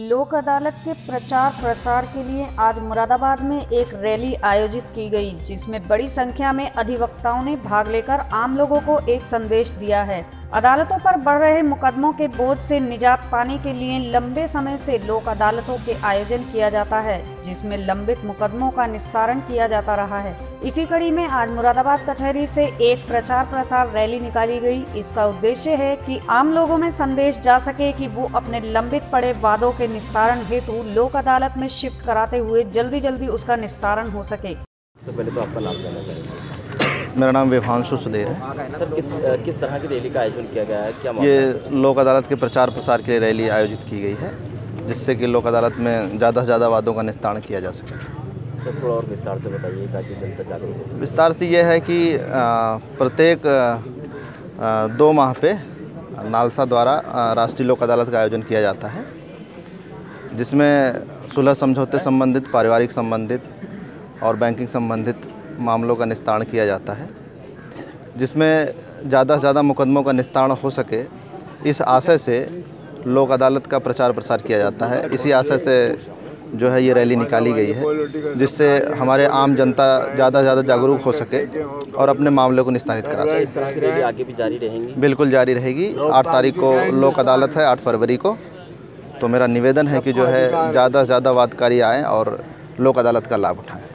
लोक अदालत के प्रचार प्रसार के लिए आज मुरादाबाद में एक रैली आयोजित की गई, जिसमें बड़ी संख्या में अधिवक्ताओं ने भाग लेकर आम लोगों को एक संदेश दिया है। अदालतों पर बढ़ रहे मुकदमों के बोझ से निजात पाने के लिए लंबे समय से लोक अदालतों के आयोजन किया जाता है, जिसमें लंबित मुकदमों का निस्तारण किया जाता रहा है। इसी कड़ी में आज मुरादाबाद कचहरी से एक प्रचार प्रसार रैली निकाली गई। इसका उद्देश्य है कि आम लोगों में संदेश जा सके कि वो अपने लंबित पड़े वादों के निस्तारण हेतु लोक अदालत में शिफ्ट कराते हुए जल्दी उसका निस्तारण हो सके। सबसे पहले तो आपका नाम जानना चाहिए। मेरा नाम विभांशु सुधीर है। सर, किस तरह की रैली का आयोजन किया गया है? क्या ये लोक अदालत के प्रचार प्रसार के लिए रैली आयोजित की गई है, जिससे कि लोक अदालत में ज़्यादा से ज़्यादा वादों का निस्तारण किया जा सके। सर, थोड़ा और विस्तार से बताइए ताकि जनता जागरूक हो सके। विस्तार से ये है कि प्रत्येक 2 माह पे नालसा द्वारा राष्ट्रीय लोक अदालत का आयोजन किया जाता है, जिसमें सुलह समझौते संबंधित, पारिवारिक संबंधित और बैंकिंग संबंधित मामलों का निस्तारण किया जाता है, जिसमें ज़्यादा से ज़्यादा मुकदमों का निस्तारण हो सके, इस आशय से लोक अदालत का प्रचार प्रसार किया जाता है। इसी आशय से जो है ये रैली निकाली गई है, जिससे हमारे आम जनता ज़्यादा से ज़्यादा जागरूक हो सके और अपने मामलों को निस्तारित करा सके। इस तरह की रैली आगे भी जारी रहेंगी? बिल्कुल जारी रहेगी। 8 तारीख को लोक अदालत है, 8 फरवरी को। तो मेरा निवेदन है कि जो है ज़्यादा से ज़्यादा वादकारी आएँ और लोक अदालत का लाभ उठाएँ।